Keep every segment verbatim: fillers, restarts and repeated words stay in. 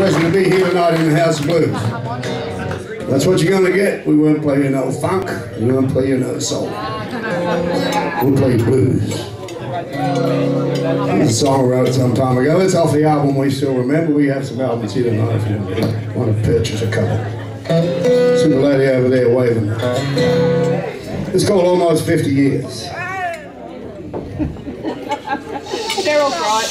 pleasure to be here tonight in the House of Blues. That's what you're going to get. We won't play you no funk. We won't play you no soul. We'll play blues. It's a song I wrote some time ago. It's off the album We Still Remember. We have some albums here tonight if you want to purchase a couple. See the lady over there waving. It's called Almost fifty years. Daryl's right.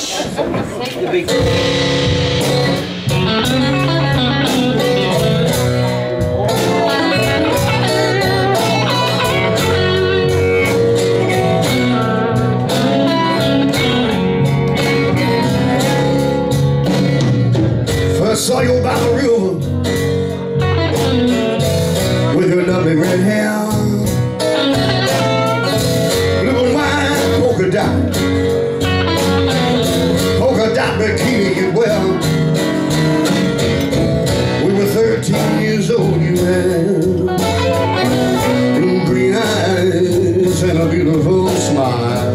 First saw you by the river with your lovely red hair, blue and white polka dot, polka dot bikini you wear. We were thirteen years old, you had blue green eyes and a beautiful smile.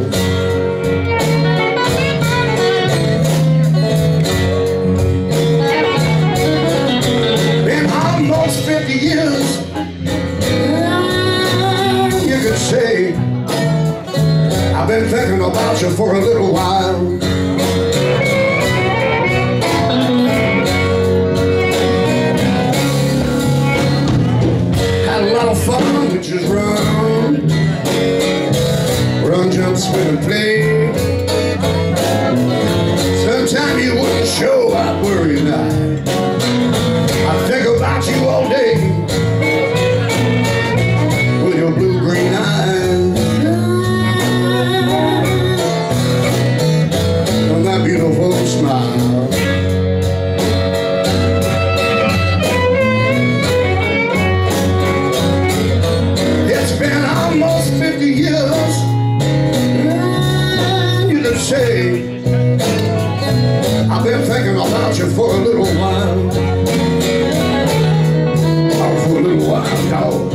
fifty years, you could say I've been thinking about you for a little while. Had a lot of fun, we just run, run, jump, swim, and play. Sometimes you wouldn't show, I'd worry not. I think about you all day with your blue-green eyes and that beautiful smile. It's been almost fifty years, you could say I've been thinking about you for a little while. For a little while, dog.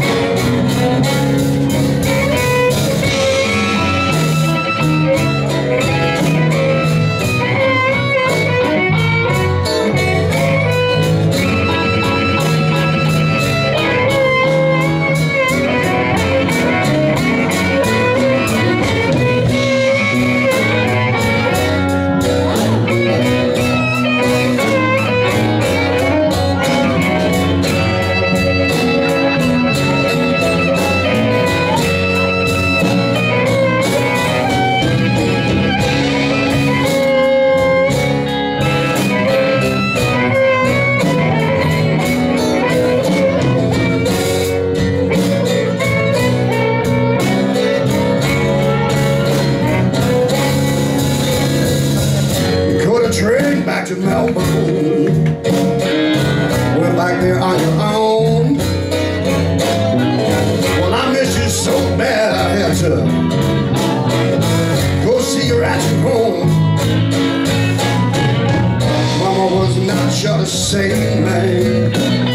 Train back to Melbourne, went back there on your own. Well, I miss you so bad I had to go see you at your home. Mama was not sure to say, man,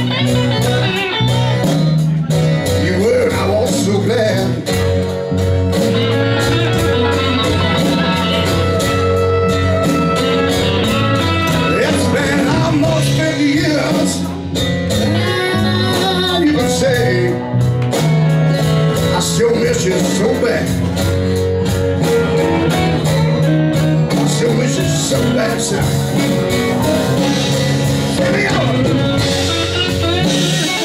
you were, and I was so glad. I still miss you so bad. I still miss you so bad, son. Here we go.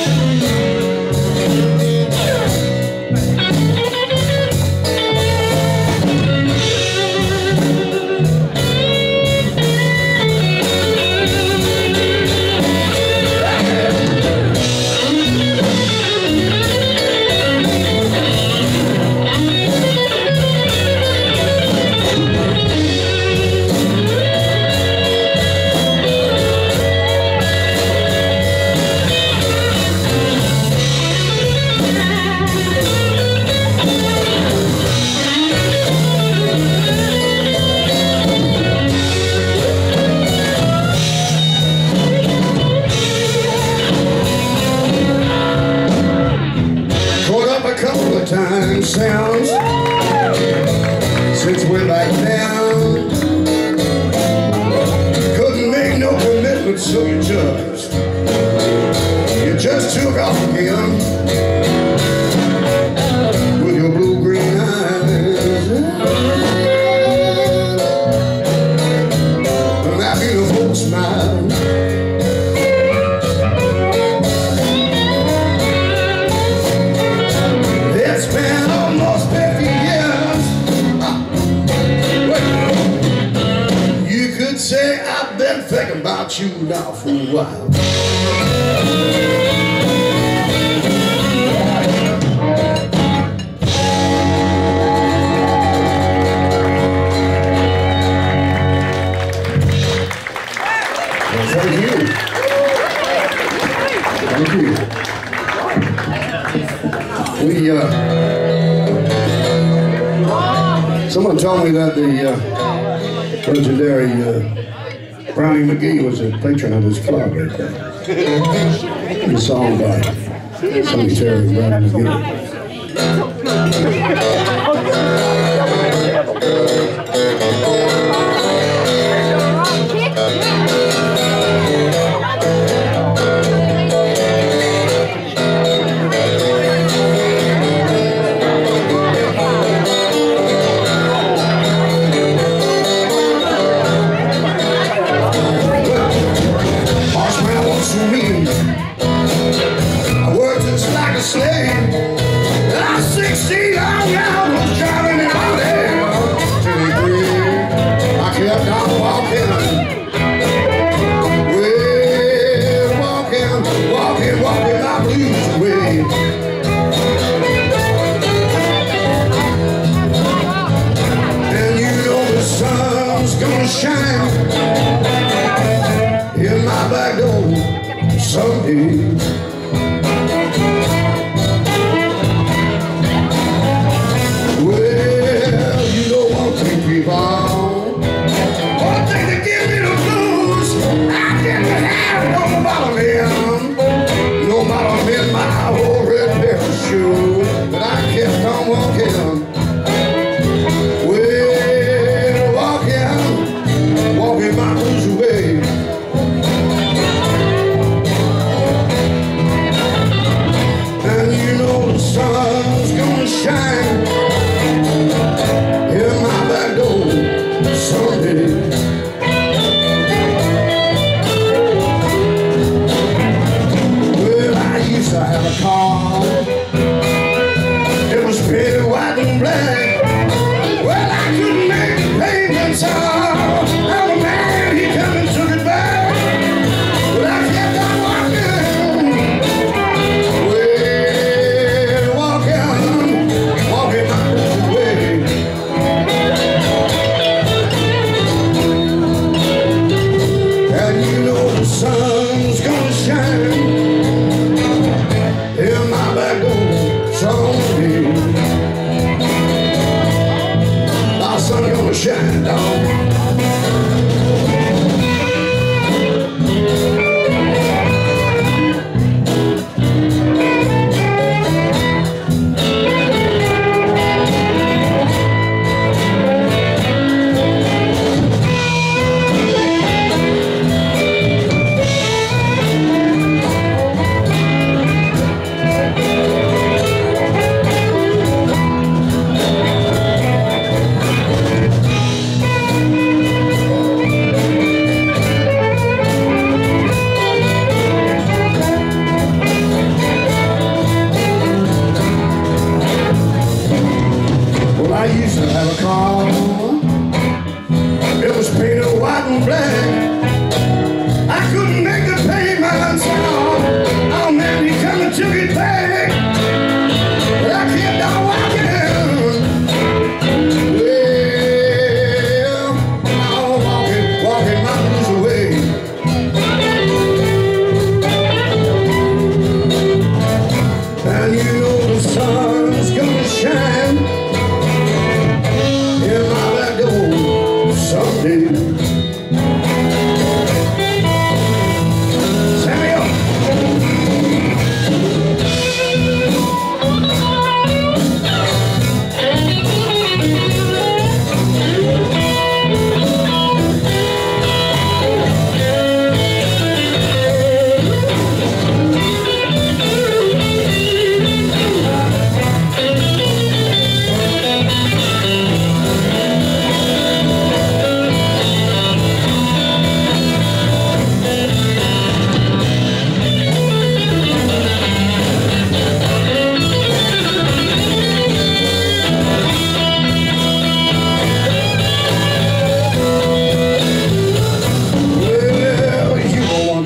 so you just, you just took off again with your blue-green eyes and that beautiful smile. It's been almost fifty years. Wait, you could say I've been thinking about you now for a while. Thank you. Thank you. We, uh, someone told me that the uh, legendary uh, Brownie McGee was a patron of his club right there. The song by Sonny Terry and Brownie McGee. I worked just like a slave. I'm sixteen, I'm young, was driving it out there to the grave. I kept on walking, well, walking, walking, walking my blues away. And you know the sun's gonna shine in my back door someday. Well, you know one thing, people, one thing that gives me the blues, I didn't have no bottom end, no bottom in my old red pair of shoes, but I kept on walking, well, walking, walking my blues away.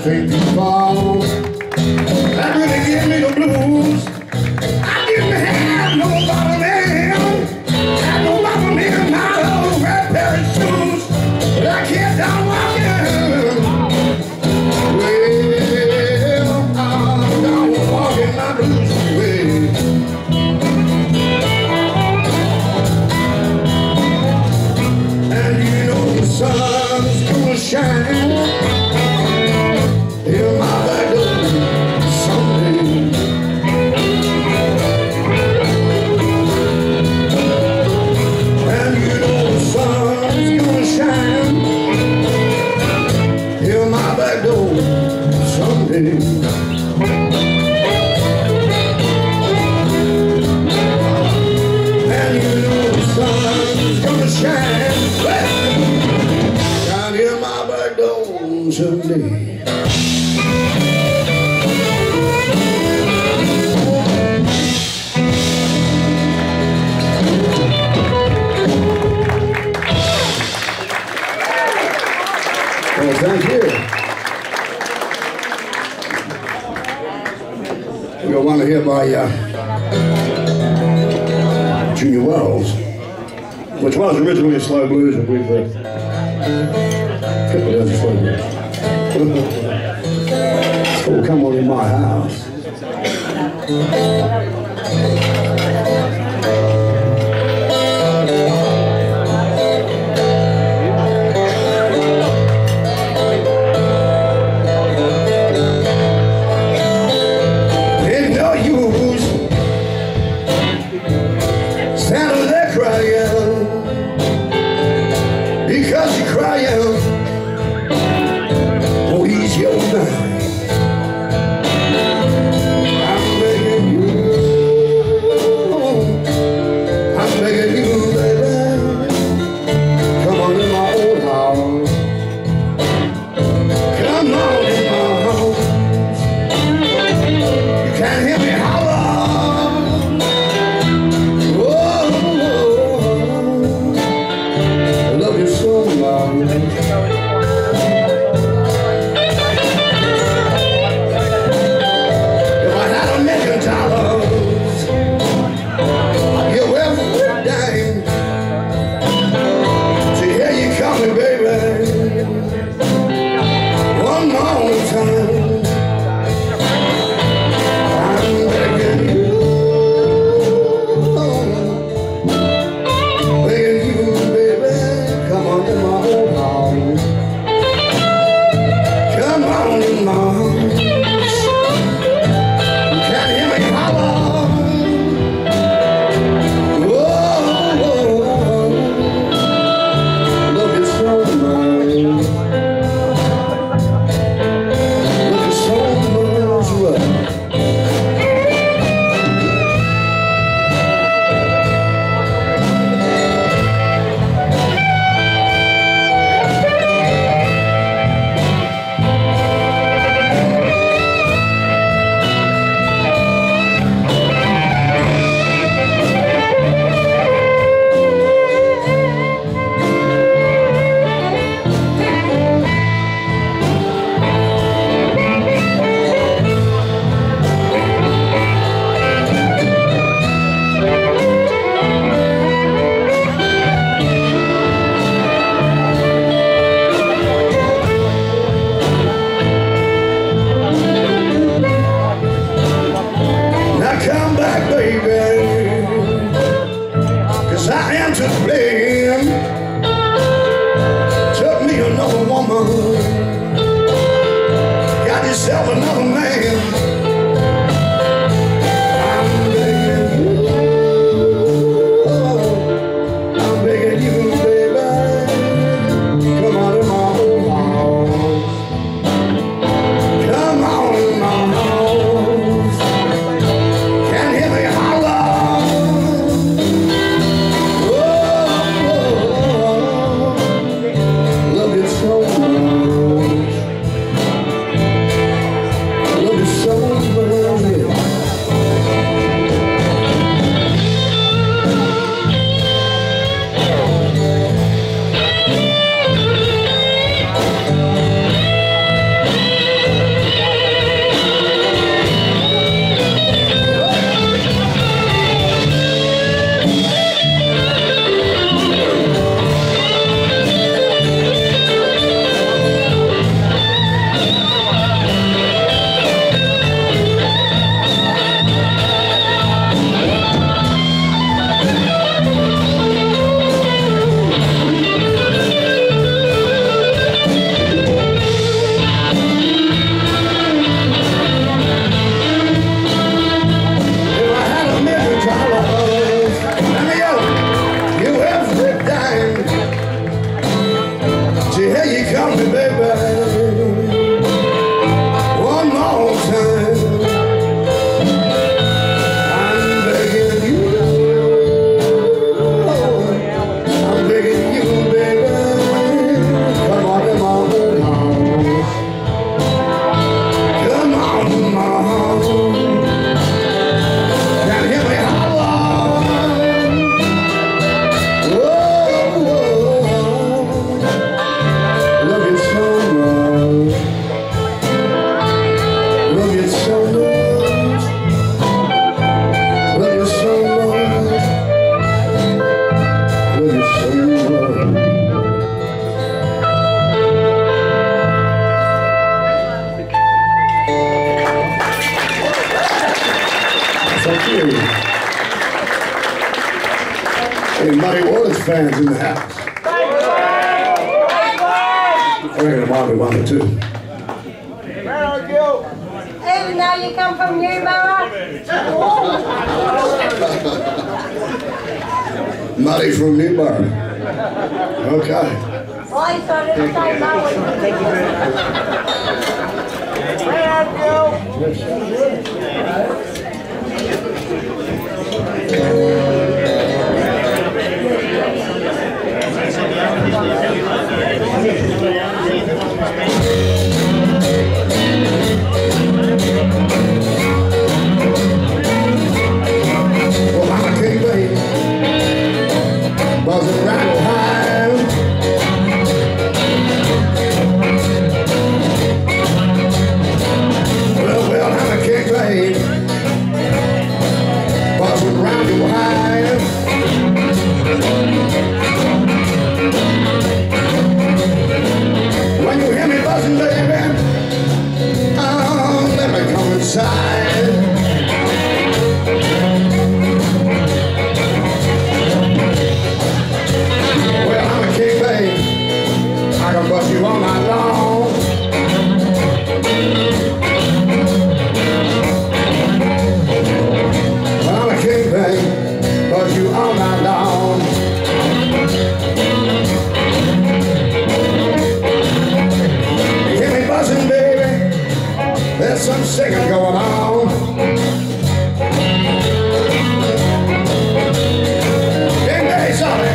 think people that really give me the blues. I didn't have no bottom man, had no bottom man in my old red pair of shoes, but I kept on walking. Well, I'm down walking my blues away. And you know the sun's gonna shine in my back door someday. And you know the sun's gonna shine in my back door someday. And you know the sun's gonna shine, shine in my back door someday. Well, thank you. We got one here by uh, Junior Wells, which was originally a slow blues, and we've uh, kept it as a slow blues. It's called Come On In My House. Because you're crying, oh, he's your man. I'm begging you, I'm begging you, baby, come on in my old house. Come on in my house. You can't hear me holler. If I had a million dollars, I'd give every dime to hear you coming, baby, one more time. I'm begging you, begging you, baby, come on in my old house. Come on in my house. You can't hear me holler. Whoa, whoa, love you so much. Love you so much. Well, come back, baby, 'cause I am to blame. Took me another woman, got yourself another man. I'm begging you, I'm begging you, baby, come on in my old house. Come on in my house. Can't hear me holler. Whoa, love you so much. Thank you. Any Muddy Waters fans in the house? I reckon there might be one or two. Even though you come from Newborough? Muddy from Newborough. Okay. Well, I started to say Murray. Well, I'm a king, baby. Buzzing around Ohio. Well, well, I'm a king, baby. Buzzing around Ohio. When you hear me buzzing, baby, oh, let me come inside. Well, I'm a king, babe. I can bust you all night long. Well, I'm a king, babe. Bust you all night long. You hear me buzzing, baby? There's some singing going on. Big day, sorry.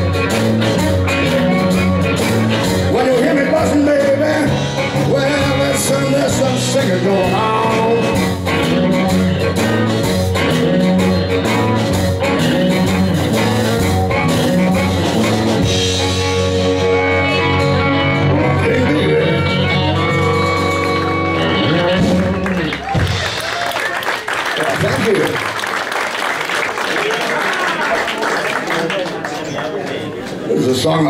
When you hear me buzzing, baby, well,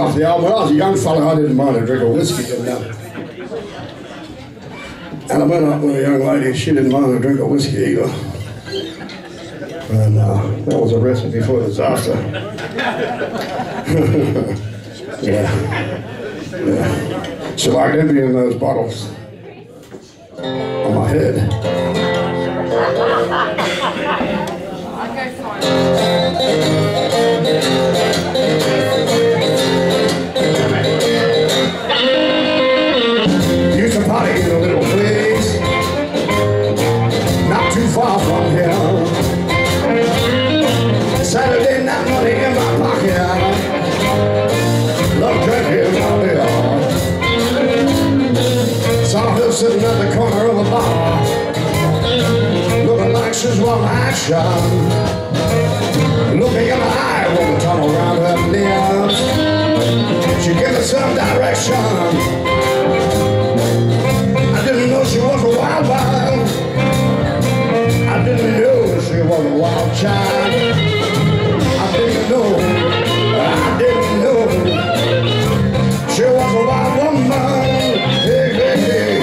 off the album. When I was a young fella, I didn't mind a drink of whiskey and nothing. And I went up with a young lady, she didn't mind a drink of whiskey either. And uh, that was a recipe for disaster. yeah. yeah. She liked emptying those bottles on my head. Used to party in a little place not too far from here. Saturday night money in my pocket, love drinking all day long. Saw her sitting at the corner of a bar, looking like she's won action. Looking in my eye with a tunnel around her lips, she gave me some direction. I didn't know she was a wild wild. I didn't know she was a wild child. I didn't know, I didn't know she was a wild woman. Hey, hey, hey.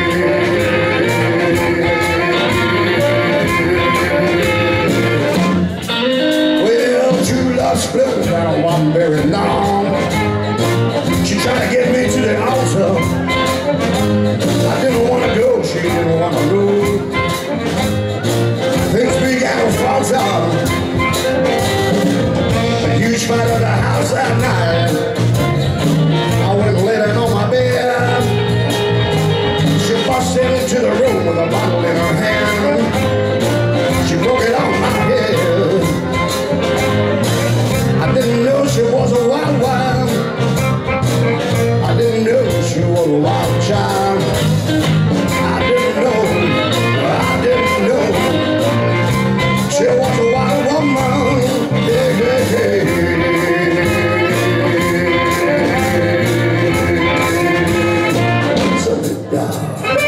Well, true love split without one very long. She tried to get me to the altar. I didn't want to go, she didn't want to move. Things began to falter. A huge fight at the house that night. I went and laid on my bed. She busted into the room with a bottle in her hand. She broke it on my head. I didn't know she was a wild wild. I didn't know she was a wild child. I didn't know, I didn't know she was a wild woman. Hey, hey, hey. So did God.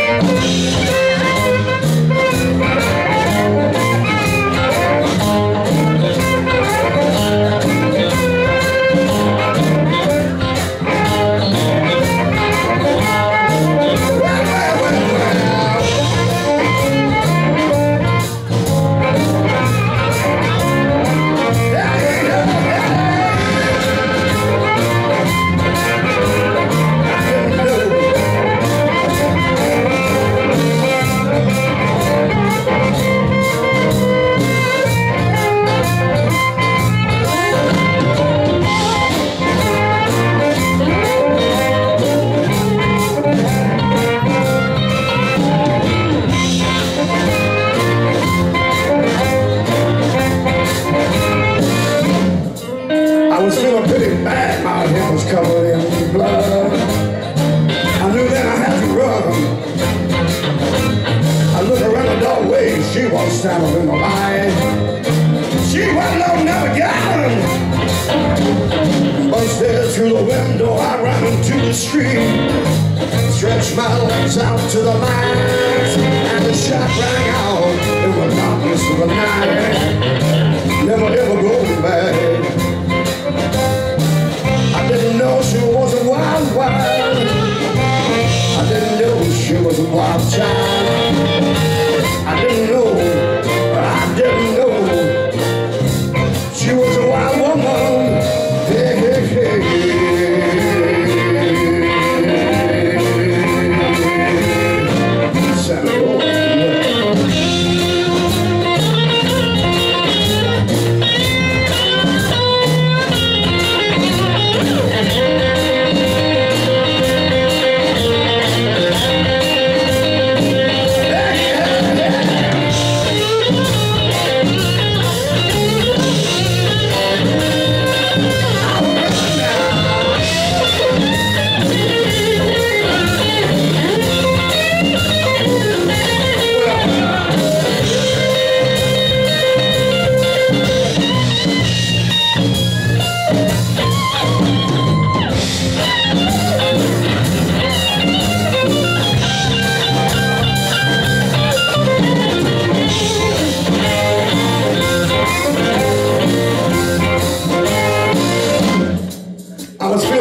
I was feeling pretty bad, my head was covered in blood. I knew that I had to run. I looked around the doorway, she was standing in the light. She wasn't on another gun. Busted through the window, I ran into the street. Stretched my legs out to the light, and the shot rang out in the darkness of the night. Never ever going back. I didn't know she was a wild wild. I didn't know she was a wild child. I didn't know, I didn't know she was a wild woman. Hey, hey, hey. Santa Claus.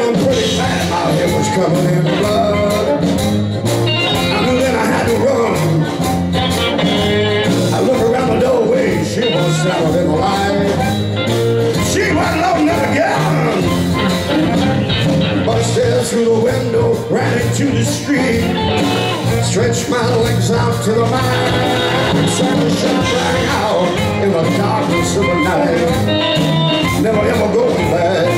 feeling pretty bad. My head was covered in blood. I knew then I had to run. I looked around the doorway. She was standing in the light. She wasn't loading up a gun. Busted through the window, ran into the street. Stretched my legs out to the line. Sun shone right out in the darkness of the night. Never ever going back.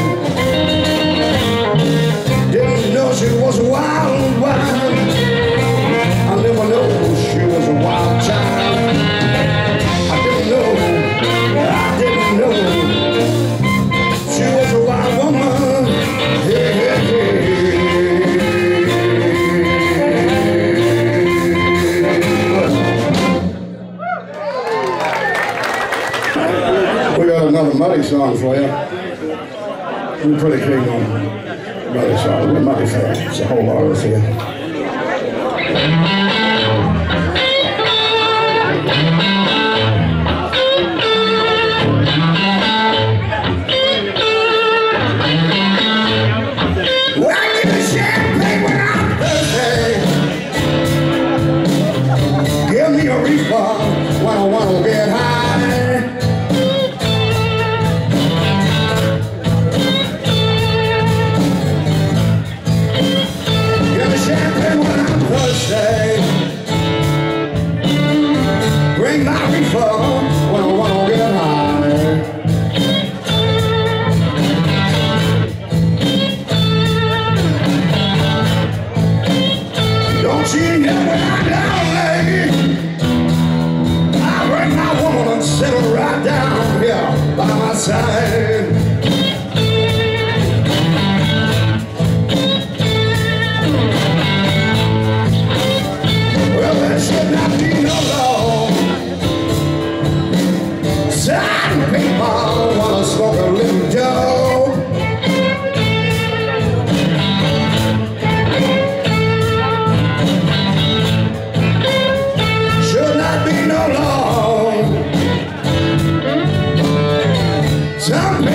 Didn't know she was a wild wild. I never know she was a wild child. I didn't know, I didn't know she was a wild woman. Yeah, yeah, yeah. We got another Muddy song for you. We're pretty keen on Muddy song. We're Muddy fans. It's a whole lot of us here. When I want to get high, give me champagne when I'm thirsty. Bring my reefer when I want to get high. Don't you know when I'm lonely? My woman settle right down here by my side. Well, there should not be no law. Some people wanna smoke a little dough. Should not be no law. Some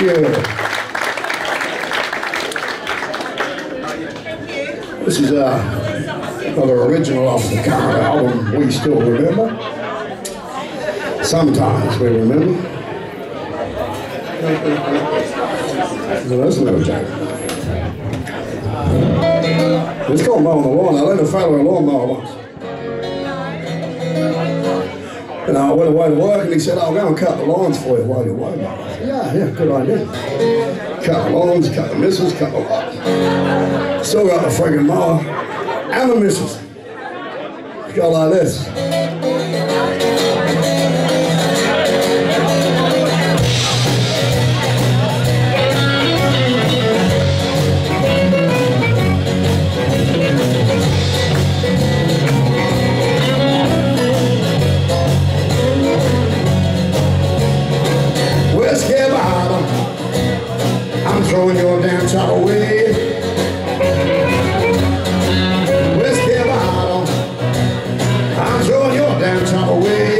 you. This is uh, another original off the current album, We Still Remember. Sometimes we remember. No, that's no joke. It's called Mowing the Lawn. I let a fellow a lawnmower once. And I went away to work and he said, I'll go and cut the lawns for you while you're away. I said, yeah, yeah, good idea. Cut the lawns, cut the missus, cut the lot. Still got the friggin' mower and the missus. Go like this. I'm throwing your damn top away. Whiskey bottle, I'm throwing your damn top away.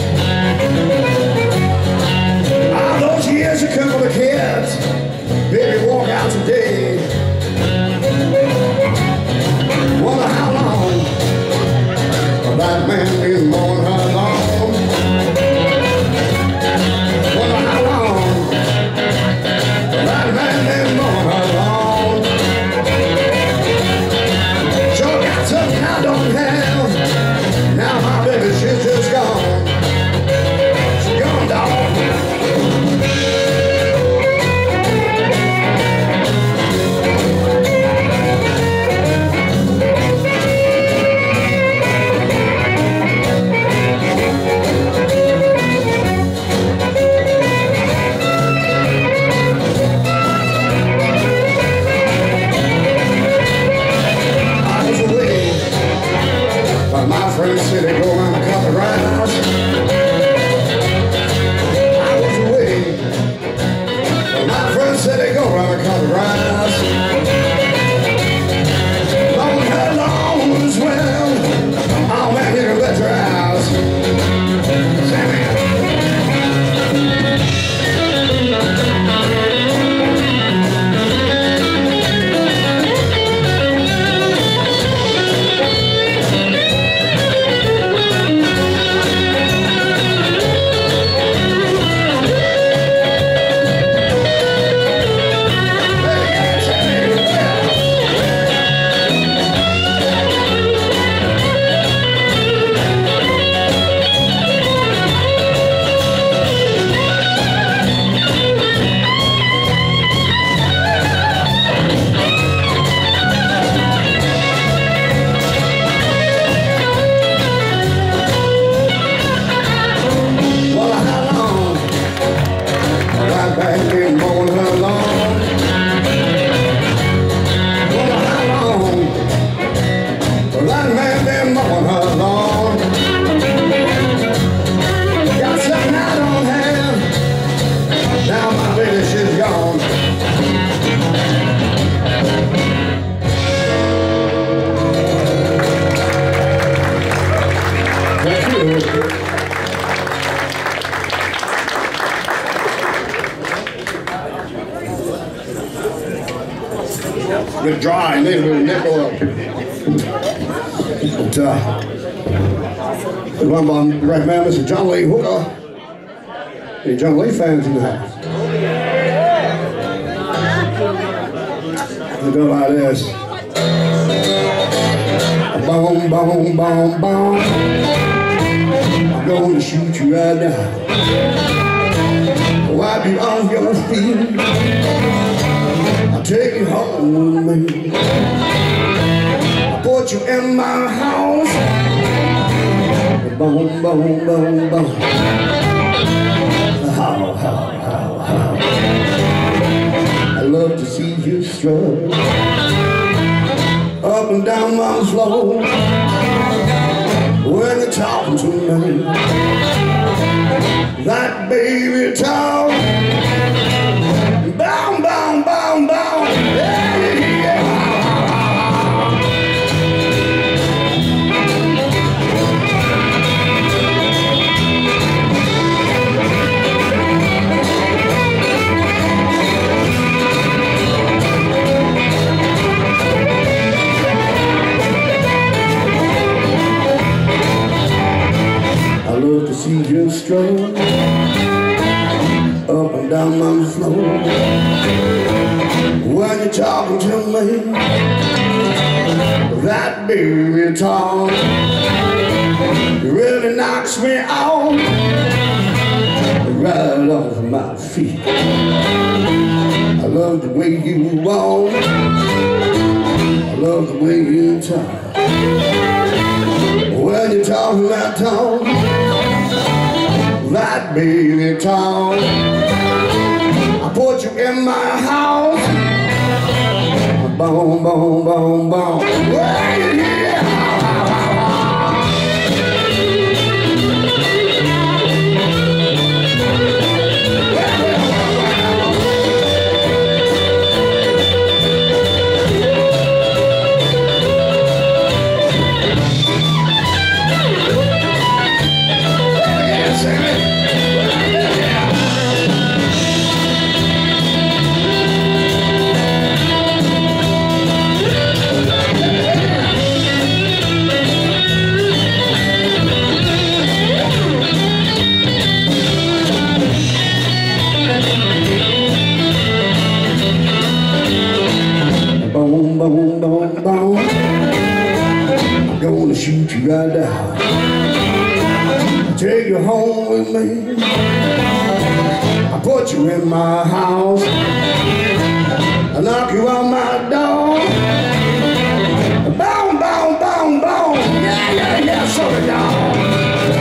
All those years you come with the kids, baby, walk out today. Wonder how long that man been mowing her lawn. Wonder how long that man been mowing her lawn. Sure got something I don't have. Now my baby, she's just gone. She's gone, dog. My friend said they go around the couple rounds. I was away. My friend said they go around the couple rounds. Long had long as well. Oh man, you can bet your house. Sammy. Get dry, need a little nickel up. But, uh, one by the great man, Mister John Lee Hooker. Any John Lee fans in the house? They go like this. Boom, boom, boom, boom. I'm gonna shoot you right now. Wipe you off your feet. I'll take you home with me. I'll put you in my house. Boom, boom, boom, boom. How, how, how, how. I love to see you strut up and down my floor when you're talking to me. That baby talk. Boom, boom, boom, boom. Yeah, yeah. I love to see you stroll up and down my floor. When you're talking to me, that baby talk really knocks me out, right off my feet. I love the way you walk, I love the way you talk. When you're talking that talk, that baby talk, I put you in my house. Boom, boom, boom, boom. Yeah, yeah. Boom, boom, boom, boom. I'm gonna shoot you right down, take you home with me. I put you in my house, I knock you out my door. Boom, boom, boom, boom. Yeah, yeah, yeah, sorry, y'all.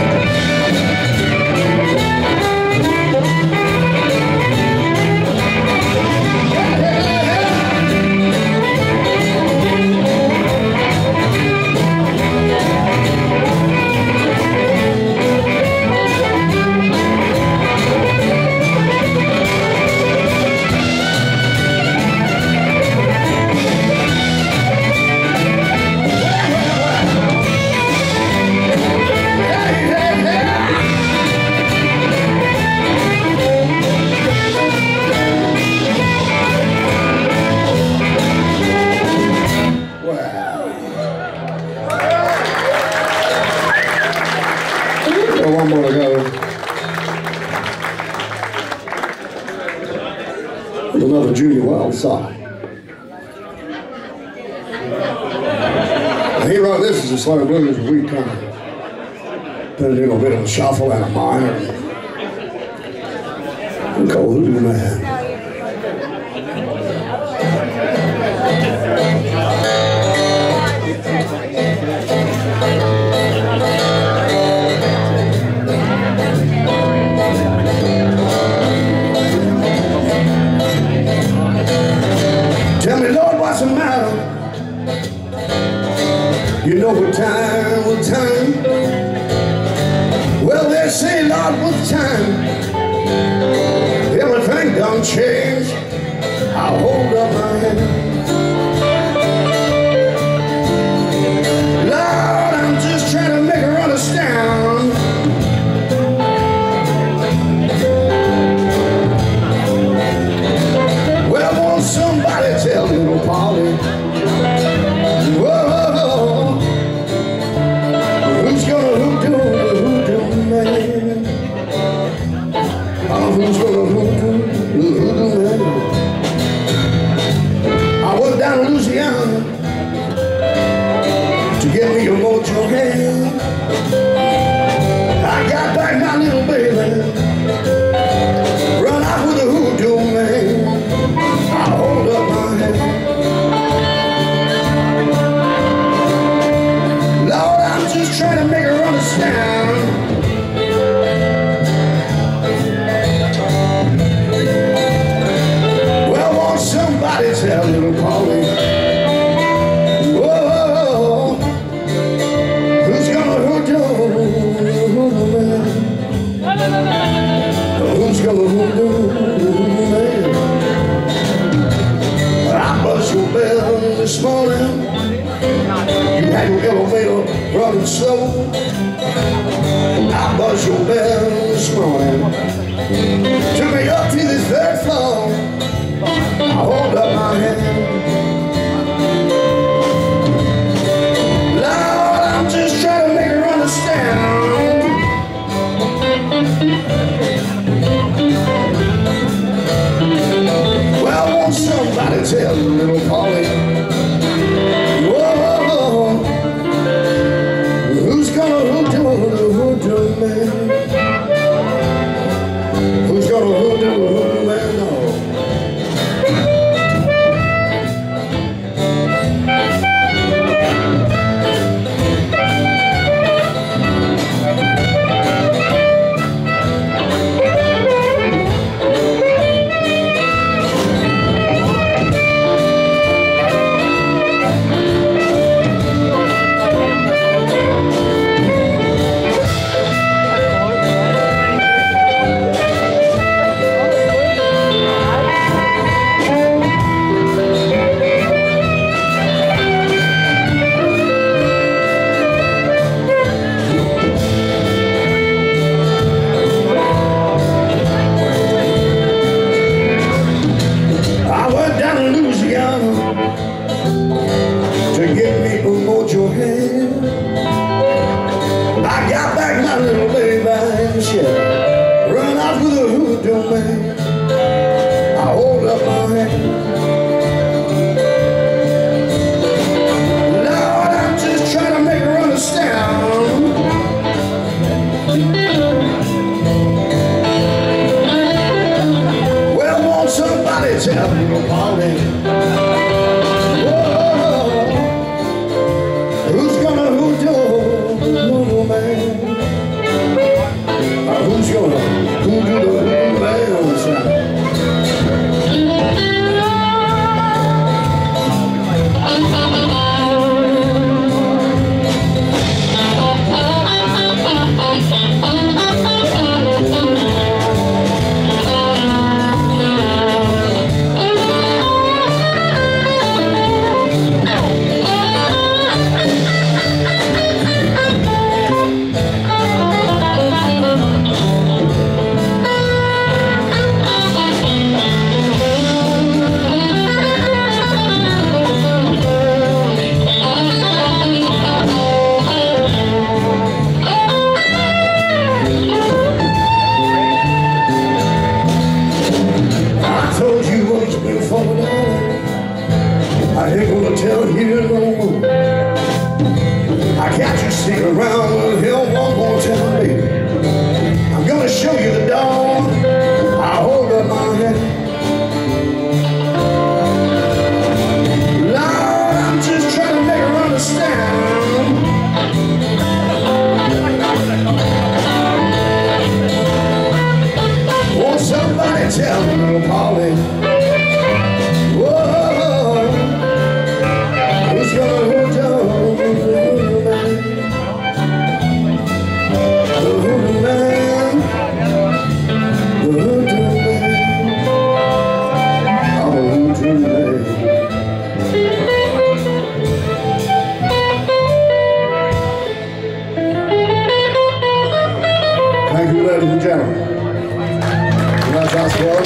One more to go. Another Junior Wild song. He wrote this as a slow blues, and we kind of put it in a bit of a shuffle and a minor. We call Hoodoo Man. Tell me, Lord, what's the matter? You know what time, what time? Well, they say, Lord, what time? Everything done changed. I'll hold up my hand. Lord, I'm just trying to make her understand. Well, won't somebody tell little Polly? Whoa, who's gonna hoodoo the hoodoo man? Oh, who's gonna hoodoo the hoodoo man? I went down to Louisiana to get me a mojo hand. I got back my little baby, run out with a hoodoo man. I hold up my hand. Lord, I'm just trying to make her understand. Well, won't somebody tell little Polly? Whoa, who's gonna hoodoo the hoodoo man? Who's gonna hoodoo the hoodoo man? I buzzed your bell this morning. You had your elevator running slow. I buzzed your bell this morning. Took me up to this third floor. I hold up my hand. Lord, I'm just trying to make her understand. man? Who's gonna hoodoo the hoodoo man? No. To get me a mojo hand, I got back my little lady bags, yeah. Run out with a hoodoo man. I hold up my hand. Lord, I'm just trying to make her understand. Well, won't somebody tell me about it? Who's gonna hoodoo, hoodoo man? Uh, who's gonna hoodoo the hoodoo man on the side? I ain't gonna tell you no more. I got you sticking around with him one more time, baby. I'm gonna show you the door. I hold up my hand. Lord, I'm just trying to make her understand. Won't somebody tell me, little Polly? Thank you, ladies and gentlemen. That's our squad.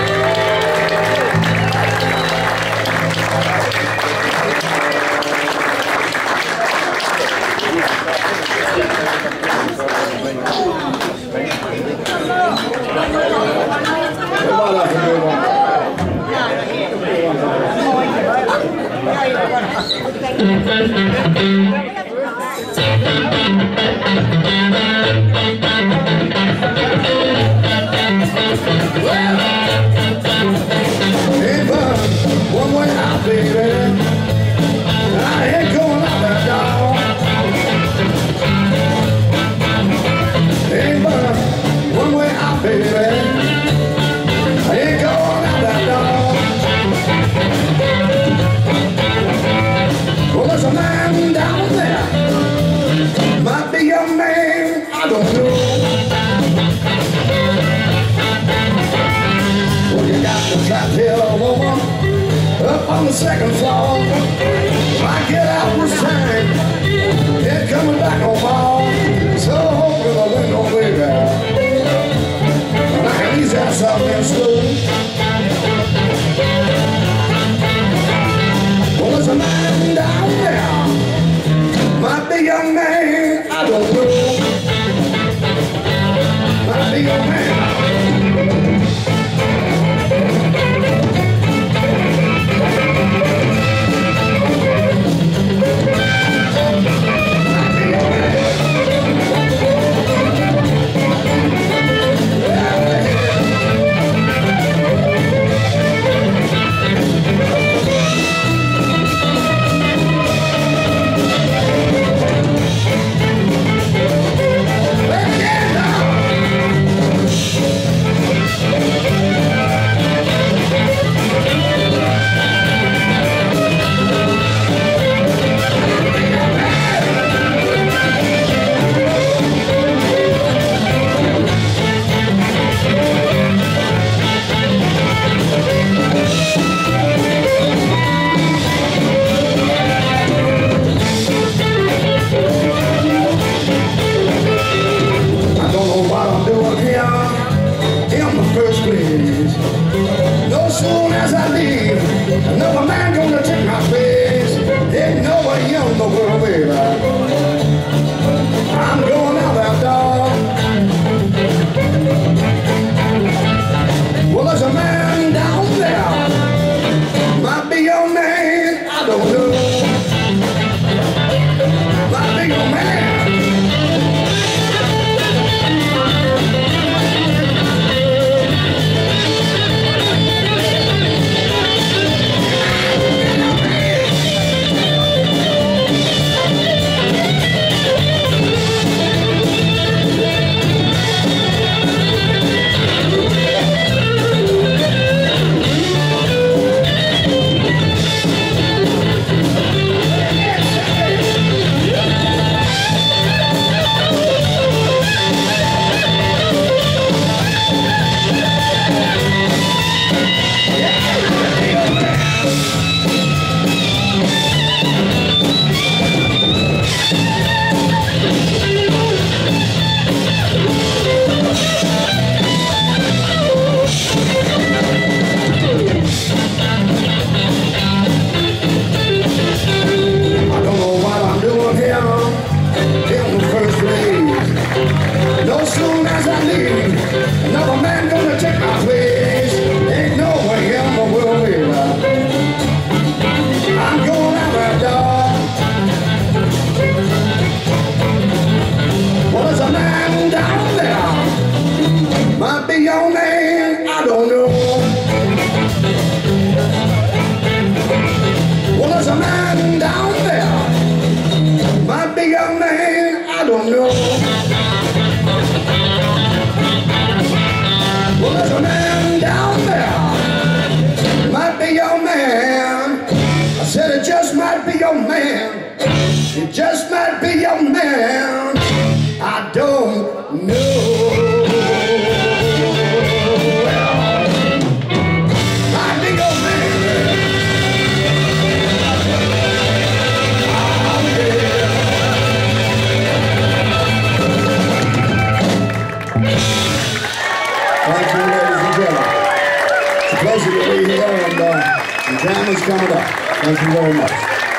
One way out, baby. I ain't going out that door. Ain't but one way out, baby. I ain't going out that door. Well, there's a man down there. Might be a man, I don't know. Well, you got to try to tell a woman up on the second floor. If I get out this time, ain't coming back no more. So open the window, baby, and I can ease out something slow. Well, there's a man down there. Might be a young man, I don't know. Might be a young man. be your man. It just might be your man. I don't know. Thank you, ladies and gentlemen. It's a pleasure to be here, and uh, the jam is coming up. Thank you very much.